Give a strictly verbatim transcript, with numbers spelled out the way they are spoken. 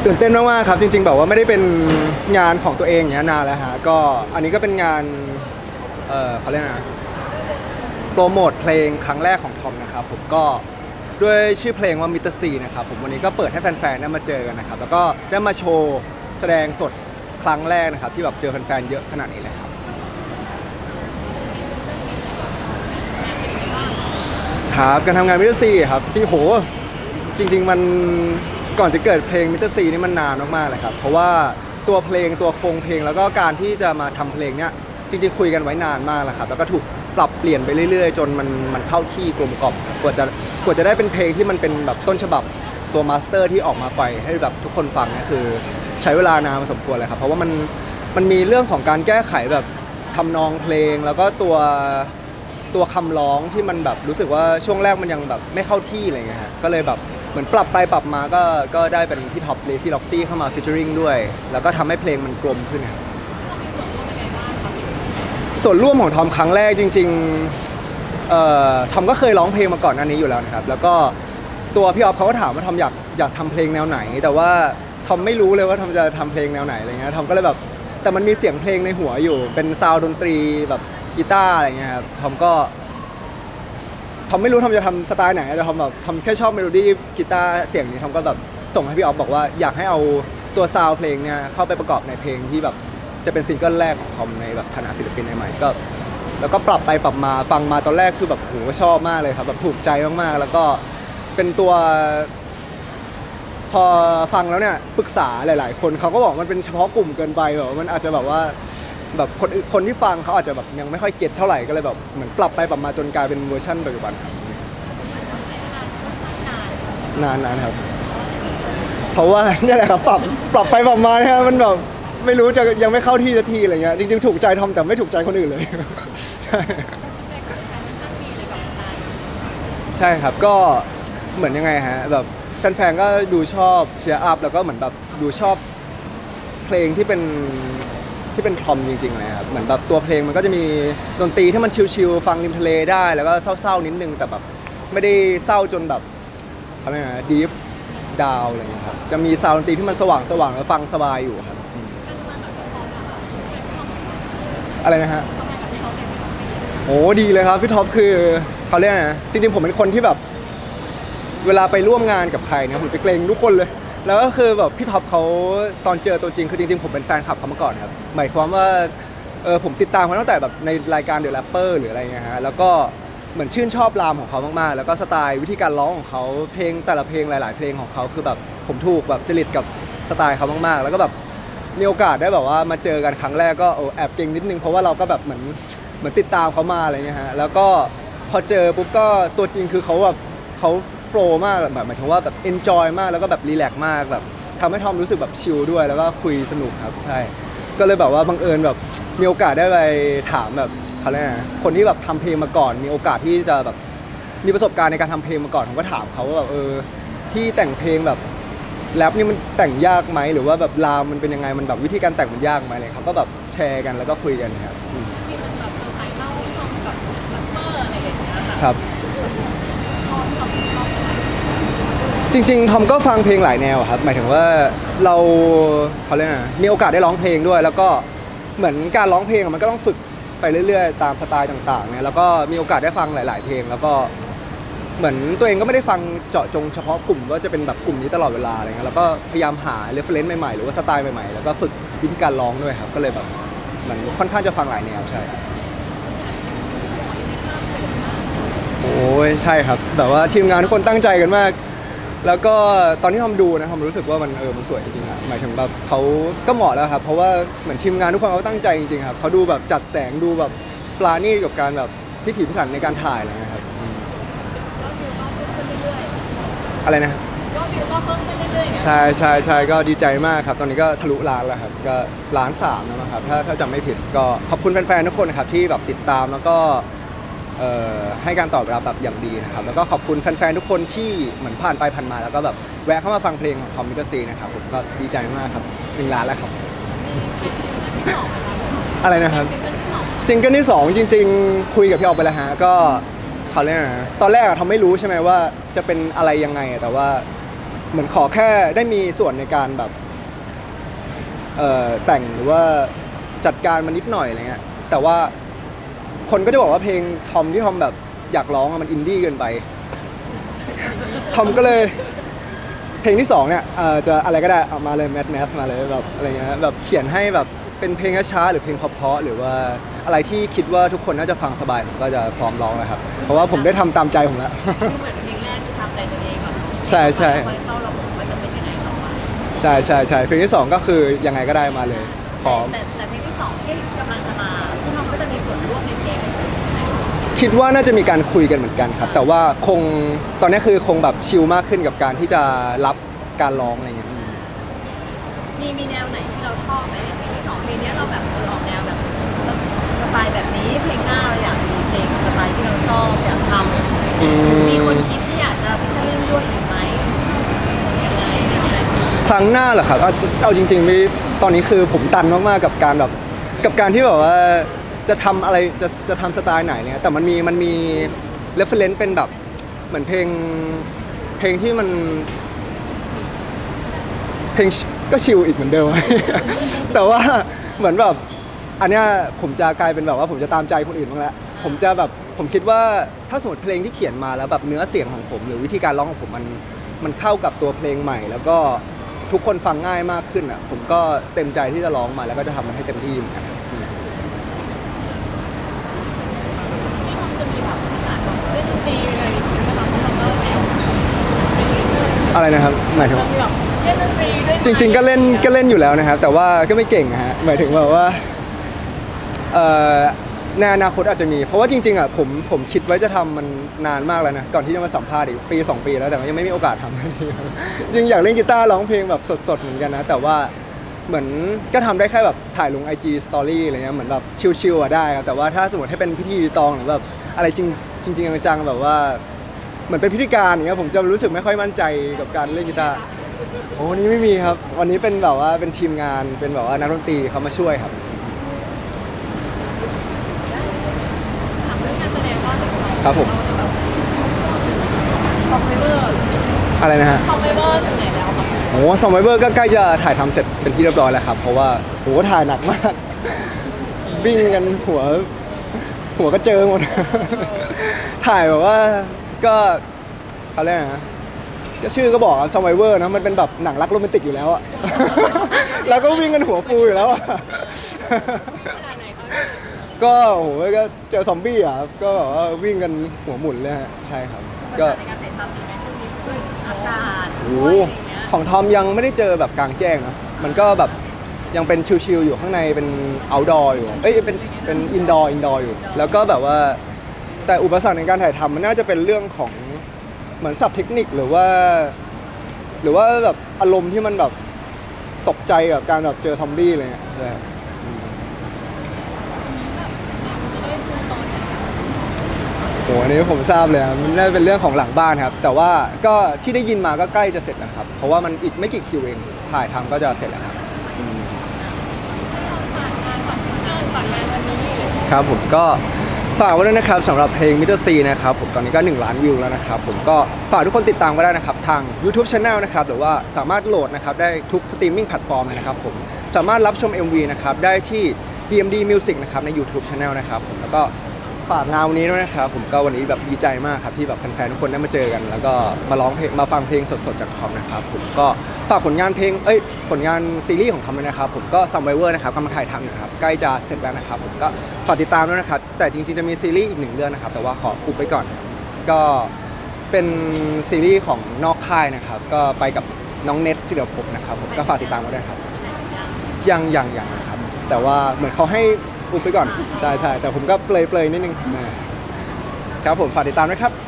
ตื่นเต้นมากๆครับจริงๆแบบว่าไม่ได้เป็นงานของตัวเองอย่างนี้นานแล้วฮะก็อันนี้ก็เป็นงานเออเขาเรียกนะโปรโมทเพลงครั้งแรกของทอมนะครับผมก็ด้วยชื่อเพลงว่ามิสเตอร์ซีนะครับผมวันนี้ก็เปิดให้แฟนๆได้มาเจอกันนะครับแล้วก็ได้มาโชว์แสดงสดครั้งแรกนะครับที่แบบเจอแฟนๆเยอะขนาดนี้เลยครับครับการทำงานมิสเตอร์ซีครับจริงโหจริงๆมันก่อนจะเกิดเพลงมิสเตอร์ซีนี่มันนานมากๆเลยครับเพราะว่าตัวเพลงตัวโครงเพลงแล้วก็การที่จะมาทำเพลงเนี้ยจริงๆคุยกันไว้นานมากแล้วครับแล้วก็ถูกปรับเปลี่ยนไปเรื่อยๆจนมันมันเข้าที่กลมกล่อมกว่าจะกว่าจะได้เป็นเพลงที่มันเป็นแบบต้นฉบับตัวมาสเตอร์ที่ออกมาปล่อยให้แบบทุกคนฟังนี่คือใช้เวลานานพอสมควรเลยครับเพราะว่ามันมันมีเรื่องของการแก้ไขแบบทำนองเพลงแล้วก็ตัวตัวคำร้องที่มันแบบรู้สึกว่าช่วงแรกมันยังแบบไม่เข้าที่อะไรเงี้ยฮะก็เลยแบบเหมือนปรับไปปรับมาก็ก็ได้เป็นพี่ท็อปเลซี่ล็อกซี่เข้ามาฟีเจอริงด้วยแล้วก็ทำให้เพลงมันกลมขึ้นครับส่วนร่วมของทอมครั้งแรกจริงๆเอ่อทอมก็เคยร้องเพลงมาก่อนหน้านี้อยู่แล้วนะครับแล้วก็ตัวพี่ออฟเขาก็ถามว่าทอมอยากอยากทำเพลงแนวไหนแต่ว่าทอมไม่รู้เลยว่าทอมจะทำเพลงแนวไหนอะไรเงี้ยทอมก็เลยแบบแต่มันมีเสียงเพลงในหัวอยู่เป็นซาวด์ดนตรีแบบกีตาร์อะไรเงี้ยครับทอมก็ทอมไม่รู้ทอมจะทำสไตล์ไหนแต่ทอมแบบทอมแค่ชอบเมโลดี้กีตาร์เสียงนี้ทอมก็แบบส่งให้พี่ออฟบอกว่าอยากให้เอาตัวซาวด์เพลงเนี่ยเข้าไปประกอบในเพลงที่แบบจะเป็นซิงเกิลแรกของทอมในแบบฐานะศิลปินใหม่ๆก็แล้วก็ปรับไปปรับมาฟังมาตอนแรกคือแบบโหชอบมากเลยครับแบบถูกใจมากๆแล้วก็เป็นตัวพอฟังแล้วเนี่ยปรึกษาหลายๆคนเขาก็บอกมันเป็นเฉพาะกลุ่มเกินไปแบบมันอาจจะแบบว่าแบบคนคนที่ฟังเขาอาจจะแบบยังไม่ค่อยเก็ตเท่าไหร่ก็เลยแบบเหมือนปรับไปปรับมาจนกลายเป็นเวอร์ชันปัจจุบันครับนานๆครับเพราะว่าเนี่ยแหละครับปรับปรับไปปรับมาเนี่ยมันแบบไม่รู้จะยังไม่เข้าที่สักทีอะไรเงี้ยจริงๆถูกใจทอมแต่ไม่ถูกใจคนอื่นเลยใช่ใช่ครับก็เหมือนยังไงฮะแบบแฟนๆก็ดูชอบเชียร์อัพแล้วก็เหมือนแบบดูชอบเพลงที่เป็นที่เป็นทอมจริงๆเลยครับเหมือนแบบตัวเพลงมันก็จะมีดนตรีที่มันชิลๆฟังริมทะเลได้แล้วก็เศร้าๆนิดนึงแต่แบบไม่ได้เศร้าจนแบบเขาเรียกอะไรดีฟดาวอะไรเงี้ยครับจะมีซาวด์ดนตรีที่มันสว่างๆแล้วฟังสบายอยู่ครับอะไรนะฮะโอ้ดีเลยครับพี่ท็อปคือเขาเรียกนะจริงๆผมเป็นคนที่แบบเวลาไปร่วมงานกับใครเนี่ยผมจะเกรงทุกคนเลยแล้วก็คือแบบพี่ท็อปเขาตอนเจอตัวจริงคือจริงๆผมเป็นแฟนคลับเขามาก่อนครับหมายความว่าเออผมติดตามเขาตั้งแต่แบบในรายการ The Rapper หรืออะไรเงี้ยฮะแล้วก็เหมือนชื่นชอบรามของเขามากๆแล้วก็สไตล์วิธีการร้องของเขาเพลงแต่ละเพลงหลายๆเพลงของเขาคือแบบผมถูกแบบจริตกับสไตล์เขามากๆแล้วก็แบบมีโอกาสได้แบบว่ามาเจอกันครั้งแรกก็แอบเกรงนิดนึงเพราะว่าเราก็แบบเหมือนเหมือนติดตามเขามาอะไรเงี้ยฮะแล้วก็พอเจอปุ๊บก็ตัวจริงคือเขาแบบเขาโฟล์มากแบบหมายถึงว่าแบบเอนจอยมากแล้วก็แบบรีแลกซ์มากแบบทำให้ทอมรู้สึกแบบชิลด้วยแล้วก็คุยสนุกครับใช่ก็เลยแบบว่าบังเอิญแบบมีโอกาสได้ไปถามแบบเขาเรียกนะคนที่แบบทำเพลงมาก่อนมีโอกาสที่จะแบบมีประสบการณ์ในการทำเพลงมาก่อนผมก็ถามเขาว่าแบบเออที่แต่งเพลงแบบแรปนี่มันแต่งยากไหมหรือว่าแบบรามมันเป็นยังไงมันแบบวิธีการแต่งมันยากไหมอะไรเขาก็แบบแชร์กันแล้วก็คุยกันครับครับจริงๆทอมก็ฟังเพลงหลายแนวครับหมายถึงว่าเราเขาเรียกนะมีโอกาสได้ร้องเพลงด้วยแล้วก็เหมือนการร้องเพลงมันก็ต้องฝึกไปเรื่อยๆตามสไตล์ต่างๆเนี่ยแล้วก็มีโอกาสได้ฟังหลายๆเพลงแล้วก็เหมือนตัวเองก็ไม่ได้ฟังเจาะจงเฉพาะกลุ่มว่าจะเป็นแบบกลุ่มนี้ตลอดเวลาอะไรเงี้ยแล้วก็พยายามหา reference ใหม่ๆหรือว่าสไตล์ใหม่ๆแล้วก็ฝึกวิธีการร้องด้วยครับก็เลยแบบเหมือนค่อนข้างจะฟังหลายแนวใช่โอ้ยใช่ครับแบบว่าทีมงานทุกคนตั้งใจกันมากแล้วก็ตอนที่ทำดูนะทำรู้สึกว่ามันเออมันสวยจริงๆอะหมายถึงแบบเขาก็เหมาะแล้วครับเพราะว่าเหมือนทีมงานทุกคนเขาตั้งใจจริงๆครับเขาดูแบบจัดแสงดูแบบปราณีตกับการแบบพิถีพิถันในการถ่ายอะไรนะครับอะไรนะก็วิวก็เพิ่มขึ้นเรื่อยๆใช่ใช่ใช่ก็ดีใจมากครับตอนนี้ก็ทะลุล้านแล้วครับก็ล้านสามแล้วนะครับถ้าถ้าจำไม่ผิดก็ขอบคุณแฟนๆทุกคนนะครับที่แบบติดตามแล้วก็ให้การตอบรับแบบอย่างดีนะครับแล้วก็ขอบคุณแฟนๆทุกคนที่เหมือนผ่านไปผ่านมาแล้วก็แบบแวะเข้ามาฟังเพลงของทอมมิสเตอร์ซีนะครับผมก็ดีใจมากครับหนึ่งล้านแล้วครับอะไรนะครับซิงเกิลที่สองจริงๆคุยกับพี่ออกไปแล้วฮะก็เขาเรียกนะตอนแรกทอมไม่รู้ใช่ไหมว่าจะเป็นอะไรยังไงแต่ว่าเหมือนขอแค่ได้มีส่วนในการแบบเอ่อแต่งหรือว่าจัดการมันนิดหน่อยอะไรเงี้ยแต่ว่าคนก็จะบอกว่าเพลงทอมที่ทอมแบบอยากร้องมันอินดี้เกินไปทอมก็เลยเพลงที่สองเนี่ยเอ่อจะอะไรก็ได้เอามาเลยแมสแมสมาเลยแบบอะไรเงี้ยแบบเขียนให้แบบเป็นเพลงช้าๆหรือเพลงเพราะๆหรือว่าอะไรที่คิดว่าทุกคนน่าจะฟังสบายผมก็จะพร้อมร้องแล้วครับเพราะว่าผมได้ทำตามใจผมแล้วเหมือนเพลงแรกที่ทำใจตัวเองก่อนใช่ใช่เข้าระบบว่าจะเป็นยังไงต่อไปใช่ใช่ใช่เพลงที่สองก็คือยังไงก็ได้มาเลยพร้อมแต่แต่เพลงที่สองที่กำลังจะมาพี่ทอมก็จะมีส่วนร่วมในเพลงใช่ไหมคิดว่าน่าจะมีการคุยกันเหมือนกันครับแต่ว่าคงตอนนี้คือคงแบบชิลมากขึ้นกับการที่จะรับการร้องอะไรเงี้ยมีมีแนวไหนที่เราชอบไหมในเพลงที่สองเพลงนี้เราแบบเออออกแนวแบบสไตล์แบบนี้เพลงหน้าเราอยากมีเพลงสไตล์ที่เราชอบอยากทำมีคนคิดที่อยากจะพิจารณาด้วยอีกไหมยังไงยังไงครั้งหน้าเหรอครับเอาเอาจริงๆมีตอนนี้คือผมตันมากๆกับการแบบกับการที่แบบว่าจะทำอะไรจะจะทำสไตล์ไหนเนี่ยแต่มันมีมันมี reference เป็นแบบเหมือนเพลงเพลงที่มันเพลงก็ชิลอีกเหมือนเดิม แต่ว่าเหมือนแบบอันเนี้ยผมจะกลายเป็นแบบว่าผมจะตามใจคนอื่นบ้างแล้วผมจะแบบผมคิดว่าถ้าสมมติเพลงที่เขียนมาแล้วแบบเนื้อเสียงของผม หรือวิธีการร้องของผมมันมันเข้ากับตัวเพลงใหม่ แล้วก็ทุกคนฟังง่ายมากขึ้นอ่ะผมก็เต็มใจที่จะร้องมาแล้วก็จะทำมันให้เต็มที่เหมือนกันที่ทอมจะมีแบบขนาดแบบเล่นดนตรีอะไรอย่างเงี้ยนะคะเพราะเราก็แนวอะไรนะครับหมายถึงว่าแบบเล่นดนตรีด้วยจริง ๆ ก็เล่นก็เล่นอยู่แล้วนะครับแต่ว่าก็ไม่เก่งอะฮะหมายถึงแบบว่าเอ่อในอนาคตอาจจะมีเพราะว่าจริงๆอ่ะผมผมคิดไว้จะทำมันนานมากแล้วนะก่อนที่จะมาสัมภาษณ์อีกปีสองปีแล้วแต่ว่ายังไม่มีโอกาสทำ จริงอยากเล่นกีตาร์ร้องเพลงแบบสดๆเหมือนกันนะแต่ว่าเหมือนก็ทำได้แค่แบบถ่ายลง ไอ จี Story อะไรเงี้ยเหมือนแบบชิลๆอ่ะได้ครับแต่ว่าถ้าสมมติให้เป็นพิธีตองหรือแบบอะไรจริงจริงๆจังๆแบบว่าเหมือนเป็นพิธีการอย่างเงี้ยผมจะรู้สึกไม่ค่อยมั่นใจกับการเล่นกีตาร์โอ้วันนี้ไม่มีครับวันนี้เป็นแบบว่าเป็นทีมงานเป็นแบบว่านักดนตรีเขามาช่วยครับถามเรื่องการแสดงว่าครับผมคอมไพเวอร์อะไรนะฮะคอมไพเวอร์ถึงไหนแล้วคะโอ้ซอมไบเบอร์ก็ใกล้จะถ่ายทำเสร็จเป็นที่เรียบร้อยแล้วครับเพราะว่าโหถ่ายหนักมาก วิ่งกันหัวหัวก็เจอหมด ถ่ายแบบว่าก็เขาเรียกอะไรนะก็ชื่อก็บอกซอมไบเบอร์นะมันเป็นแบบหนังรักโรแมนติกอยู่แล้วอะ แล้วก็วิ่งกันหัวฟูอยู่แล้วอะ ก็โอ้โหก็เจอซอมบี้อ่ะครับก็แบบว่าวิ่งกันหัวหมุนเลยฮะใช่ครับก็ในการถ่ายทำมีไหมช่วงนี้คืออากาศโอ้ด้โหวยอะไรเงี้ยของทอมยังไม่ได้เจอแบบกลางแจ้งนะมันก็แบบยังเป็นชิลๆอยู่ข้างในเป็น outdoor อยู่เอ้ยเป็นเป็น indoor indoor อยู่ แล้วก็แบบว่าแต่อุปสรรคในการถ่ายทำมันน่าจะเป็นเรื่องของเหมือนศัพท์เทคนิคหรือว่า หรือว่าแบบอารมณ์ที่มันแบบตกใจกับการแบบเจอซอมบี้อะไรเงี้ยใช่ครับโหอันนี้ผมทราบเลยครับมันน่าจะเป็นเรื่องของหลังบ้านครับ แต่ว่าก็ที่ได้ยินมาก็ใกล้จะเสร็จแล้วครับ เพราะว่ามันอีกไม่กี่คิวเองถ่ายทำก็จะเสร็จแล้วครับอืมครับผมก็ฝากไว้ด้วยนะครับสำหรับเพลง มิสเตอร์ ซี นะครับผมตอนนี้ก็หนึ่งล้านวิวแล้วนะครับผมก็ฝากทุกคนติดตามก็ได้นะครับทาง YouTube Channel นะครับหรือว่าสามารถโหลดนะครับได้ทุกสตรีมมิ่งแพลตฟอร์มเลยนะครับผมสามารถรับชม เอ็ม วี นะครับได้ที่ ดี เอ็ม ดี Music นะครับใน YouTube Channel นะครับผมแล้วก็ฝากงานวันนี้ด้วยนะครับผมก็วันนี้แบบดีใจมากครับที่แบบแฟนๆทุกคนได้มาเจอกัน แล้วก็มาร้องเพลงมาฟังเพลงสดๆจากทอมนะครับผมก็ฝากผลงานเพลงเอ้ยผลงานซีรีส์ของทอมด้วยนะครับผมก็ Survivor นะครับกำลังถ่ายทำอยู่นะครับใกล้จะเสร็จแล้วนะครับผมก็ฝากติดตามด้วยนะครับแต่จริงๆจะมีซีรีส์อีกหนึ่งเรื่องนะครับแต่ว่าขออุบไว้ก่อนก็เป็นซีรีส์ของนอกค่ายนะครับก็ไปกับน้องเน็ตศิลปภพนะครับผมก็ฝากติดตามกันด้วยครับยังยังยังนะครับแต่ว่าเหมือนเขาให้อุบไปก่อนใช่ใช่แต่ผมก็เปลยๆนิดนึงนะครับผมฝากติดตามด้วยครับ